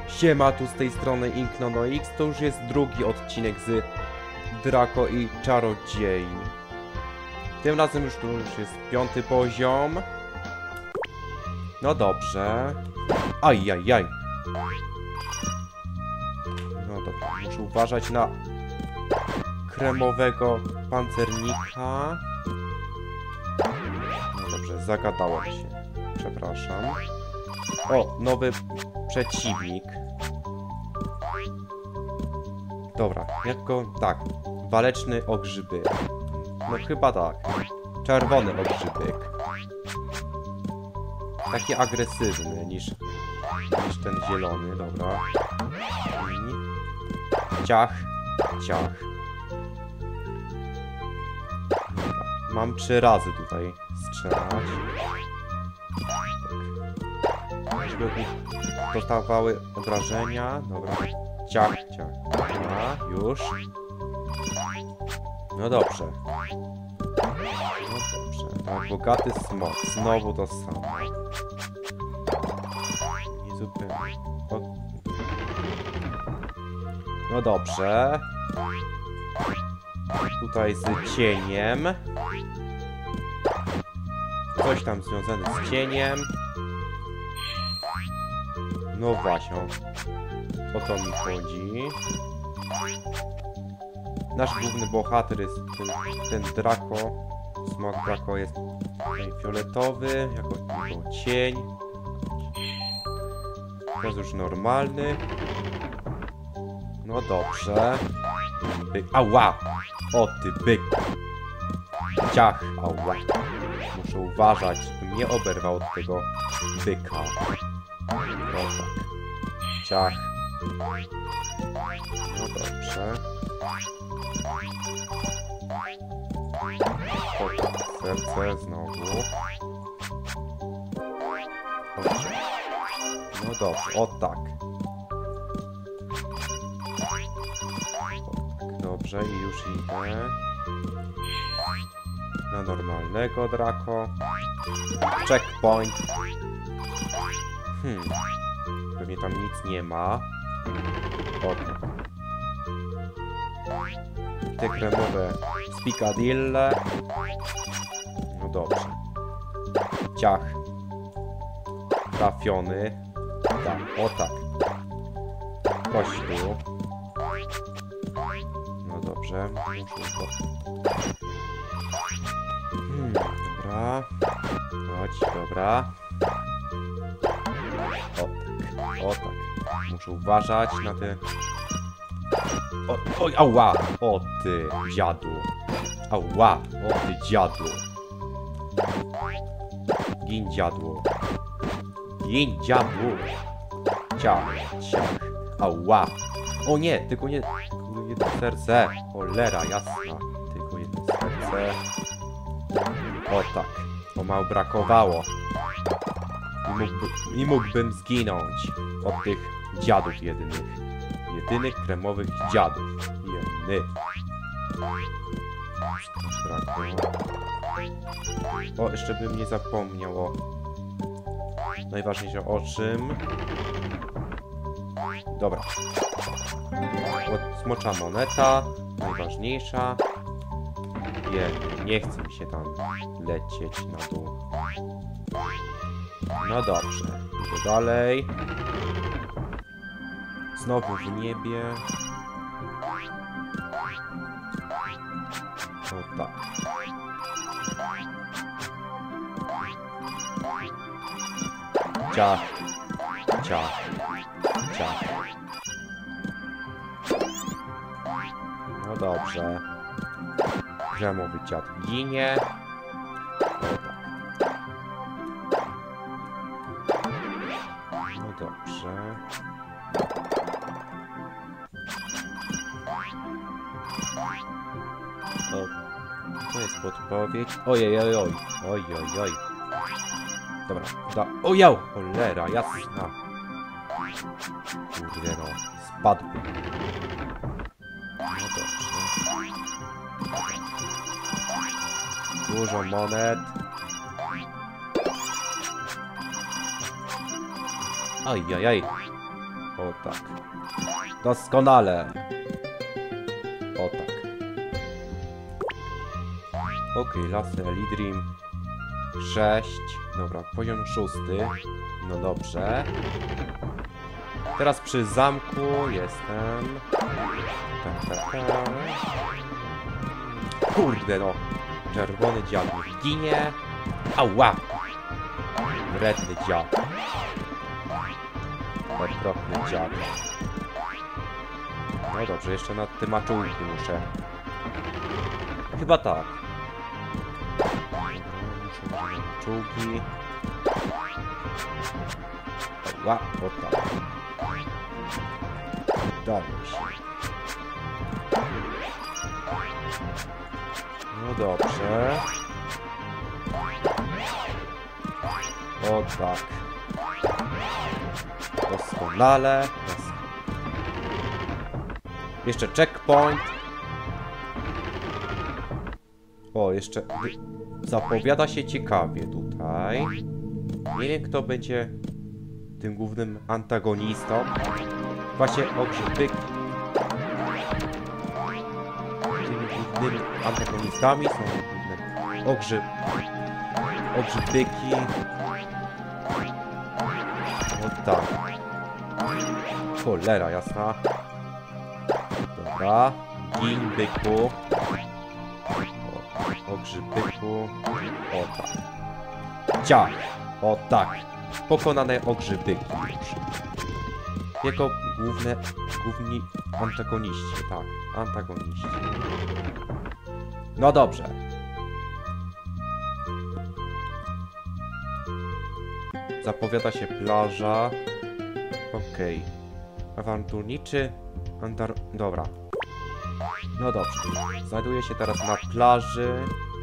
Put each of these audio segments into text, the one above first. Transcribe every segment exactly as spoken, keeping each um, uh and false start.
Siema, tu z tej strony Inknonoix, to już jest drugi odcinek z Draco i Czarodziei. Tym razem już tu już jest piąty poziom. No dobrze. Ajajaj. No dobrze, muszę uważać na kremowego pancernika. No dobrze, zagadałem się. Przepraszam. O, nowy przeciwnik. Dobra, jak go... Tak. Waleczny ogrzybyk. No chyba tak. Czerwony ogrzybyk. Taki agresywny niż, niż ten zielony. Dobra. I... Ciach. Ciach. Dobra. Mam trzy razy tutaj strzelać. Żeby dostawały obrażenia. Dobra. Ciach, ciach. Dobra, już. No dobrze. No dobrze. Tak, bogaty smok. Znowu to samo. Nie zupełnie. O. No dobrze. Tutaj z cieniem. Coś tam związane z cieniem. No właśnie, o to mi chodzi. Nasz główny bohater jest ten, ten Draco. Smok Draco jest tutaj fioletowy, jako, jako cień. To jest już normalny. No dobrze. Byk. Ała! O ty byku! Ciach! Ała! Muszę uważać, żeby nie oberwał od tego byka. No tak. Ciach. No dobrze. O tak, serce znowu. Chodźcie. No dobrze, o tak. O tak, dobrze i już idę. Na normalnego Draco. Checkpoint. Hmm. Pewnie tam nic nie ma. O tak. Te kremowe spikadille. No dobrze. Ciach. Trafiony. Tak, o tak. Chodź tu. No dobrze. Muszę hmm, dobra. Chodź, dobra. O tak, o tak. Muszę uważać na te... O, oj, ała! O ty, dziadu. Ała! O ty, dziadu. Gin, dziadu. Gin, dziadu. Ciach, ciach. Ała! O nie, tylko nie... Tylko jedno serce. Cholera, jasna. Tylko jedno serce. O tak. To mało brakowało. I, mógłby, I mógłbym zginąć od tych dziadów jedynych. Jedynych kremowych dziadów. Jeny. O, jeszcze bym nie zapomniał o najważniejsze o czym. Dobra. O, smocza moneta. Najważniejsza. Jeny. Nie chce mi się tam lecieć na dół. No dobrze. Idę dalej. Znowu w niebie. O tak. Ciach. Ciach. Ciach. No dobrze. Kremowy dziad ginie. O tak. No dobrze. O, to jest podpowiedź. Ojej, oj, oj, oj, oj, oj. Dobra, da. Ojał! Cholera, jasna. Kurde no, spadł. No dobrze. Dużo monet. Ajajaj. O tak. Doskonale. O tak. Okej, okay, Lasy Elidrim. sześć. Dobra, poziom szósty. No dobrze. Teraz przy zamku jestem. Tak, tak, tak. Kurde no. Czerwony dziad niech ginie. Ała! Wredny dziad. Okropny dziad. No dobrze, jeszcze nad tym maczułki muszę. Chyba tak. Muszę użyć maczułki. Ała, o tak. Udało się. No dobrze. O tak. Doskonale. Jeszcze checkpoint. O, jeszcze zapowiada się ciekawie tutaj. Nie wiem, kto będzie tym głównym antagonistą. Właśnie ogrzybyk. Tymi głównymi antagonistami są główne ogrzyb... ogrzybyki. O tak. Cholera jasna. Dobra. Gin byku. O, ogrzybyku. O tak. Ciach. O tak. Pokonane ogrzybyki już. Jako główne, główni antagoniści, tak, antagoniści. No dobrze. Zapowiada się plaża. Okej. Okay. Awanturniczy... Antar... Dobra. No dobrze. Znajduję się teraz na plaży.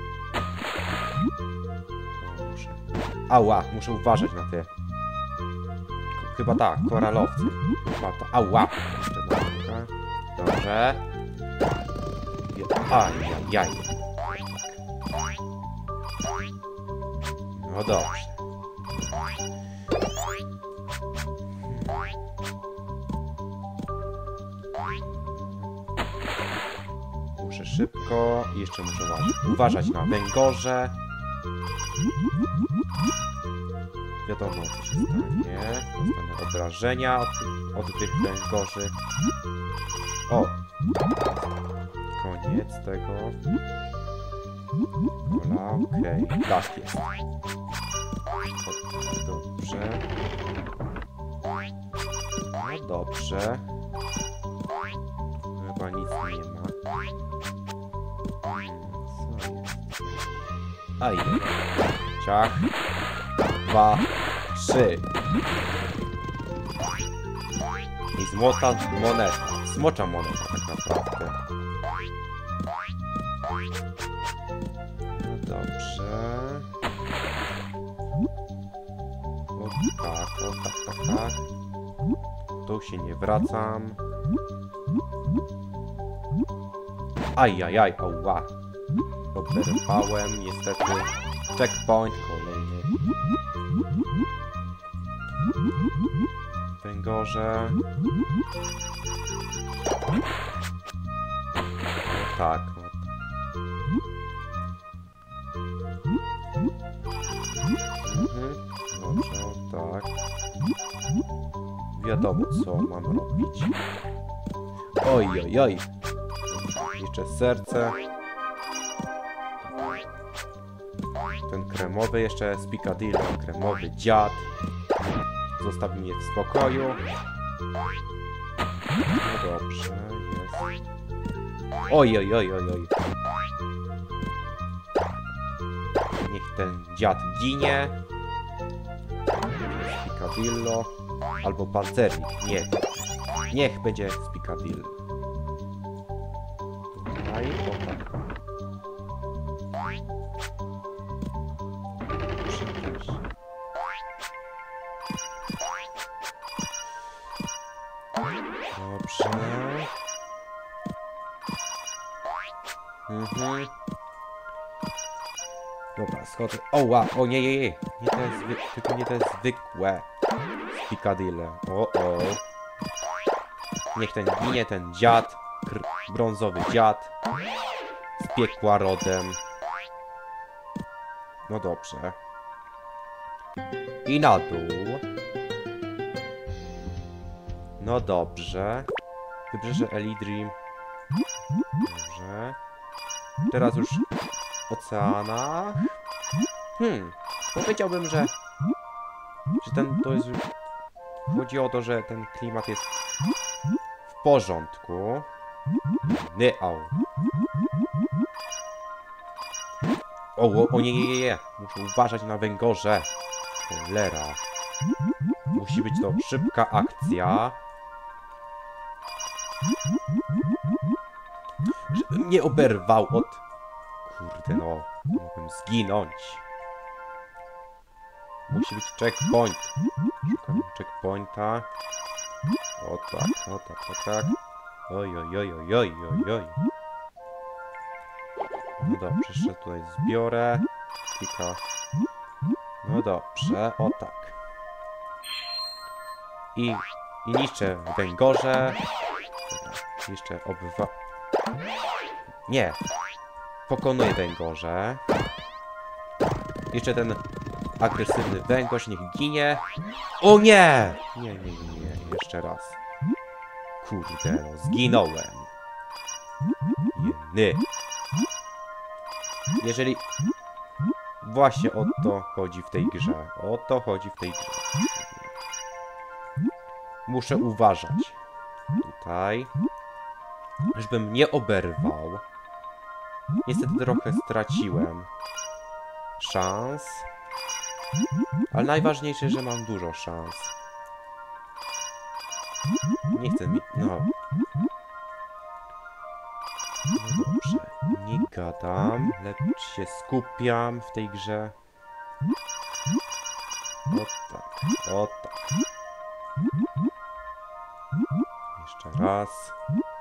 O, muszę... Ała, muszę uważać na te... Chyba tak, koralowcy. Chyba to. Ała! Jeszcze dobra. Dobrze. Ajajaj. No dobrze. Muszę szybko. I jeszcze muszę uważać na węgorze. Wiadomo, co się stanie. Dostanę obrażenia od, od tych węgorzy. O! Koniec tego. Dobra, okej. Okay. Tak jest. O, dobrze. No dobrze. Chyba nic nie ma. Co jest? Aj. Ciach. Dwa. Trzy. I złota moneta. Smocza moneta tak naprawdę. No dobrze. O tak, o tak, tak, tak. Tu się nie wracam. Ajajaj, ała. Oberwałem, niestety. Checkpoint kolejny. Węgorze. O tak, o tak. Mhm. Dobrze, o tak. Wiadomo, co mam robić. Oj, oj, oj. Jeszcze serce. Ten kremowy jeszcze z Picadillo. Kremowy dziad. Zostaw mnie w spokoju. No dobrze, jest. Oj, oj, oj, oj, oj. Niech ten dziad ginie. Z Picadillo. Albo pancernik. Niech. Niech będzie z Picadillo. Tutaj, o tak. Dobrze. Mhm. Dobra, schodzę. O, wow. O nie, nie, nie. Nie to jest zwy... Tylko nie to jest zwykłe z Picadillo. O, o. Niech ten ginie, ten dziad. Kr brązowy dziad. Z piekła rodem. No dobrze. I na dół. No dobrze. Wybrzeże Elidrim. Dobrze. Teraz już w oceanach. Hmm. Powiedziałbym, że... Że ten to jest... Chodzi o to, że ten klimat jest w porządku. Nie, au. O, o, o nie, nie, nie, nie. Muszę uważać na węgorze. Cholera. Musi być to szybka akcja. Żebym nie oberwał od... Kurde no. Mogłem zginąć. Musi być checkpoint. Szukam checkpointa. O tak, o tak, tak, tak. Oj, oj, oj, oj, oj, oj, oj. No dobrze, jeszcze tutaj zbiorę. Kilka. No dobrze, o tak. I, i niszczę węgorze. Dobra, jeszcze obwa... Nie. Pokonuję węgorze. Jeszcze ten agresywny węgorz niech ginie. O nie! Nie, nie, nie, nie. Jeszcze raz. Kurde, no, zginąłem. Jeny. Jeżeli... Właśnie o to chodzi w tej grze. O to chodzi w tej grze. Muszę uważać. Tutaj. Żebym nie oberwał. Niestety trochę straciłem szans. Ale najważniejsze, że mam dużo szans. Nie chcę mi... No. No dobrze. Nie gadam. Lecz się skupiam w tej grze. O tak. O tak. Jeszcze raz.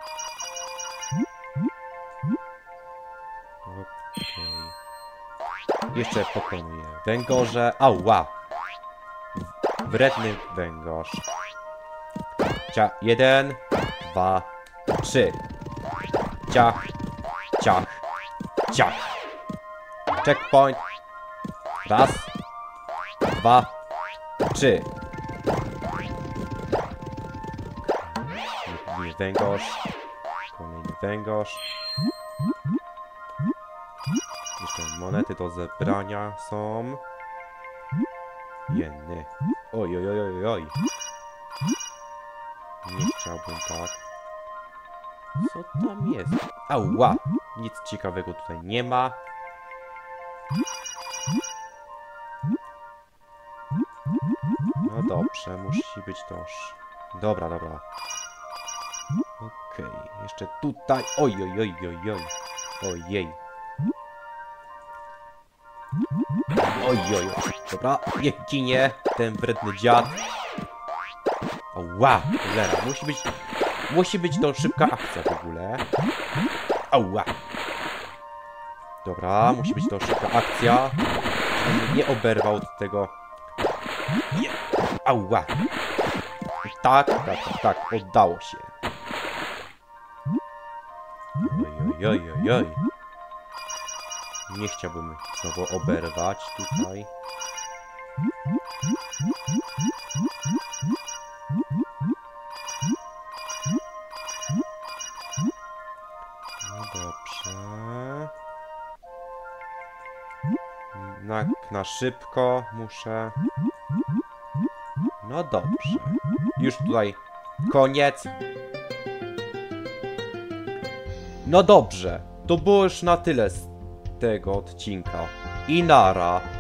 Okej. Jeszcze pokonuję węgorze. Ała! Wredny węgorz. Cia, jeden, dwa, trzy. Ciach, ciach, ciach. Checkpoint. Raz, dwa, trzy. Kolejny węgorz. Kolejny węgorz. Jeszcze monety do zebrania są. Jeny. Oj, oj, oj, oj, oj. Nie chciałbym tak. Co tam jest? Ała! Nic ciekawego tutaj nie ma. No dobrze, musi być to... Dobra, dobra. Okej, okay. Jeszcze tutaj... Oj, oj, oj, oj, oj. Ojej. Oj, oj, oj. Dobra, niech ginie ten wredny dziad. Ała, cholera, musi być... Musi być to szybka akcja w ogóle. Ała. Dobra, musi być to szybka akcja. Żebym nie oberwał od tego... Nie. Ała. Tak, tak, tak, tak, oddało się. Oj, oj, oj, oj, oj. Nie chciałbym znowu oberwać tutaj. No dobrze. Na, na szybko muszę. No dobrze. Już tutaj koniec. No dobrze. To było już na tyle z tego odcinka. I nara.